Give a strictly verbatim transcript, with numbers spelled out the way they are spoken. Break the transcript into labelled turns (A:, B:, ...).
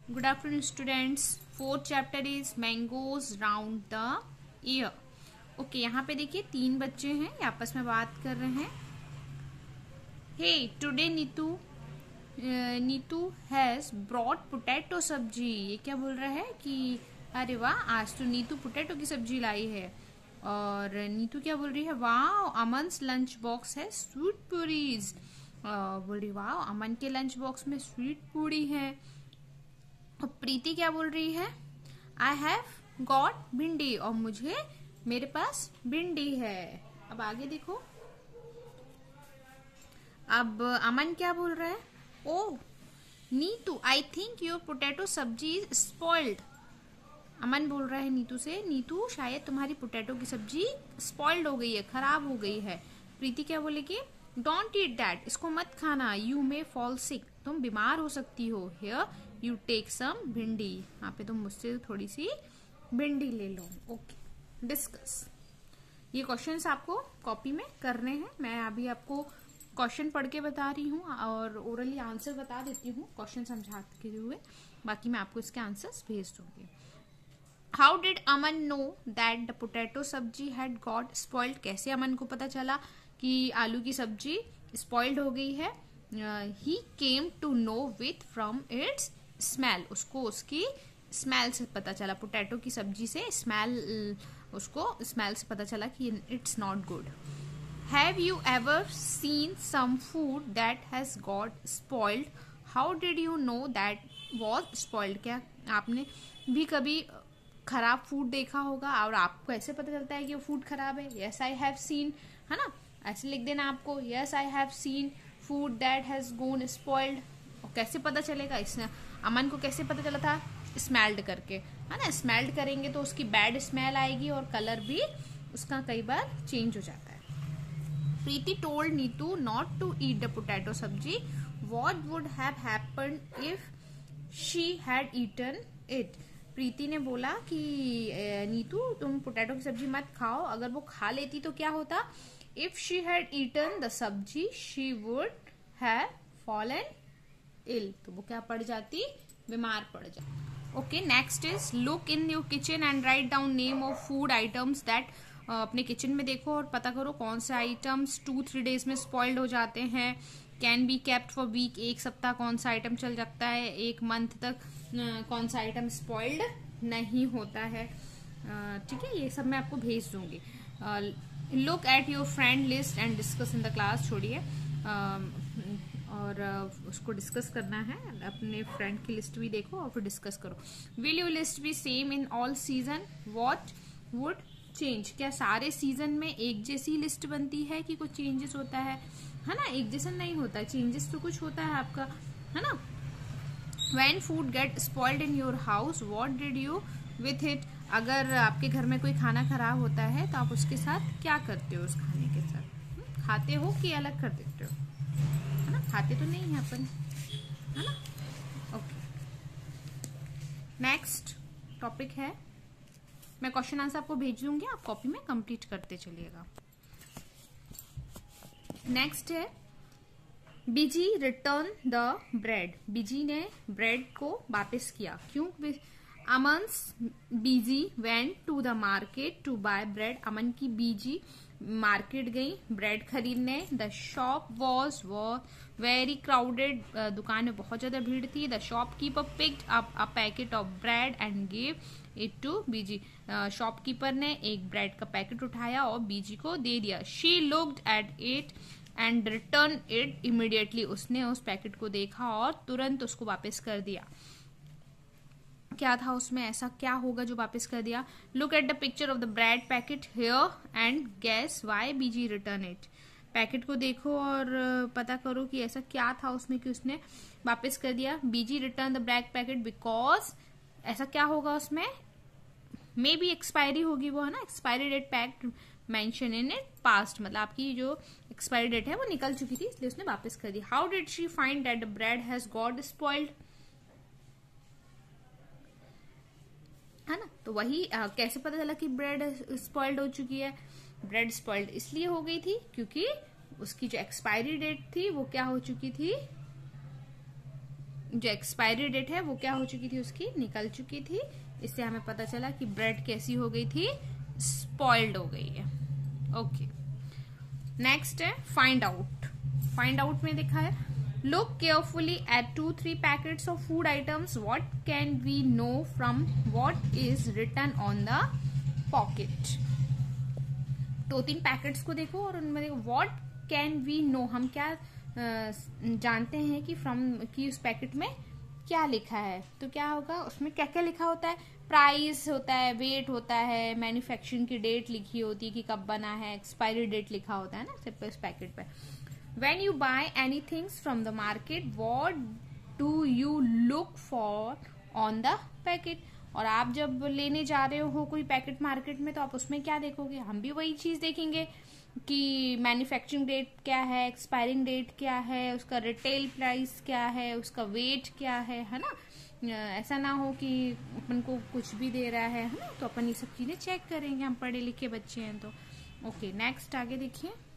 A: Good afternoon, students. Fourth chapter is mangoes round the ear. Okay, यहाँ पे देखिए तीन बच्चे हैं, ये आपस में बात कर रहे हैं. Hey, today Neetu Neetu has brought potato sabzi. ये क्या बोल रहा है कि अरे वाह, आज तो नीतू पोटैटो की सब्जी लाई है. और नीतू क्या बोल रही है, वाह अमन्स लंच बॉक्स है स्वीट पूरीज. बोल रही वाह अमन के लंच बॉक्स में स्वीट पूरी है. और प्रीति क्या बोल रही है, आई हैव गॉट भिंडी, और मुझे मेरे पास भिंडी है. अब आगे देखो, अब अमन क्या बोल रहा है, ओ Neetu I think your potato sabzi is spoiled. Aman बोल रहा है नीतू से, नीतू शायद तुम्हारी पोटैटो की सब्जी स्पॉइल्ड हो गई है, खराब हो गई है. प्रीति क्या बोलेगी, डोंट ईट दैट, इसको मत खाना, यू मे फॉल सिक, तुम बीमार हो सकती हो. हियर यू टेक सम भिंडी, यहाँ पे तुम मुझसे थोड़ी सी भिंडी ले लो. Okay, discuss. ये क्वेश्चंस आपको कॉपी में करने हैं. मैं अभी आपको क्वेश्चन पढ़ के बता रही हूँ और ओरली आंसर बता देती हूँ क्वेश्चन समझाते हुए, बाकी मैं आपको इसके आंसर्स भेज दूंगी. How did Aman know that the potato sabzi had got spoiled, कैसे अमन को पता चला कि आलू की सब्जी स्पॉइल्ड हो गई है. He came to know with from its smell, उसको उसकी स्मेल से पता चला, पोटैटो की सब्जी से स्मेल, उसको स्मेल से पता चला कि it's not good. Have you ever seen some food that has got spoiled, how did you know that was spoiled, क्या आपने भी कभी खराब फूड देखा होगा और आपको ऐसे पता चलता है कि वो फूड खराब है. यस आई हैव सीन, है ना, ऐसे लिख देना आपको, yes I have seen food that has gone spoiled. और कैसे पता चलेगा, इसने अमन को कैसे पता चला था, स्मेल्ड करके, है ना. स्मेल्ड करेंगे तो उसकी बैड स्मेल आएगी और कलर भी उसका कई बार चेंज हो जाता है. Preeti told Neetu not to eat the potato sabzi, what would have happened if she had eaten it. Preeti ने बोला कि नीतू तुम पोटैटो की सब्जी मत खाओ, अगर वो खा लेती तो क्या होता. If she had eaten the sabzi she would have fallen ill, तो वो क्या पड़ जाती, बीमार पड़ जाती. Okay, next is look in your kitchen and write down name of food items that, अपने किचन में देखो और पता करो कौन से आइटम्स टू थ्री डेज में स्पॉइल्ड हो जाते हैं. Can be kept for week, एक सप्ताह कौन सा आइटम चल सकता है, एक मंथ तक कौन सा आइटम स्पॉइल्ड नहीं होता है. ठीक है, ये सब मैं आपको भेज दूंगी. Look at your friend list and discuss in the class, छोड़िए और उसको डिस्कस करना है. अपने फ्रेंड की लिस्ट भी देखो और फिर डिस्कस करो. Will your list be same in all season, what would change, क्या सारे सीजन में एक जैसी लिस्ट बनती है कि कुछ चेंजेस होता है, है ना. एक जैसा नहीं होता, चेंजेस तो कुछ होता है आपका, है ना. When food get spoiled in your house, what did you with it? अगर आपके घर में कोई खाना खराब होता है तो आप उसके साथ क्या करते हो, उस खाने के साथ खाते हो कि अलग कर देते हो, है ना. खाते तो नहीं है अपन, है ना. ओके, नेक्स्ट टॉपिक है, मैं क्वेश्चन आंसर आपको भेज दूंगी, आप कॉपी में कंप्लीट करते चलिएगा. नेक्स्ट है Beeji return the bread, Beeji ने ब्रेड को वापस किया, क्यों. Aman's Beeji went to the market to buy bread, Aman की बीजी मार्केट गई ब्रेड खरीदने. The shop was very crowded, दुकान में बहुत ज्यादा भीड़ थी. The shopkeeper picked up a packet of bread and give it to Beeji, shopkeeper ने एक ब्रेड का पैकेट उठाया और बीजी को दे दिया. She looked at it and return it immediately, उसने उस पैकेट को देखा और तुरंत उसको वापस कर दिया. क्या था उसमें, ऐसा क्या होगा जो वापस कर दिया. Look at the picture of the bread packet here and guess why Beeji return it, packet को देखो और पता करो कि ऐसा क्या था उसमें कि उसने वापस कर दिया. Beeji return the bread packet because, ऐसा क्या होगा उसमें, मे बी एक्सपायरी होगी वो, है ना. Expiry date packed mention in it past, मतलब आपकी जो एक्सपायरी डेट है वो निकल चुकी थी इसलिए उसने वापस कर दी. How did she find that the bread has got spoiled, है ना. तो वही आ, कैसे पता चला कि ब्रेड स्पॉइल्ड हो चुकी है. ब्रेड स्पॉइल्ड इसलिए हो गई थी क्योंकि उसकी जो एक्सपायरी डेट थी वो क्या हो चुकी थी, जो एक्सपायरी डेट है वो क्या हो चुकी थी, उसकी निकल चुकी थी। इससे हमें पता चला कि ब्रेड कैसी हो गई थी, स्पॉइल्ड हो गई है। ओके, नेक्स्ट है फाइंड आउट। फाइंड आउट में देखा है, look carefully at two three packets of food items, what can we know from what is written on the pocket. दो तीन पैकेट्स को देखो और उनमें देखो व्हाट कैन वी नो, हम क्या आ, जानते हैं कि फ्रॉम कि उस पैकेट में क्या लिखा है। तो क्या होगा, उसमें क्या क्या लिखा होता है, प्राइस होता है, वेट होता है, मैन्युफैक्चरिंग की डेट लिखी होती है कि कब बना है, एक्सपायरी डेट लिखा होता है ना सिर्फ इस पैकेट पे। When you buy any things from the market, what do you look for on the packet. और आप जब लेने जा रहे हो कोई पैकेट मार्केट में, तो आप उसमें क्या देखोगे, हम भी वही चीज देखेंगे कि मैन्युफैक्चरिंग डेट क्या है, एक्सपायरिंग डेट क्या है, उसका रिटेल प्राइस क्या है, उसका वेट क्या है, है ना। ऐसा ना हो कि अपन को कुछ भी दे रहा है, है ना, तो अपन ये सब चीजें चेक करेंगे, हम पढ़े लिखे बच्चे हैं तो। ओके, नेक्स्ट आगे देखिए।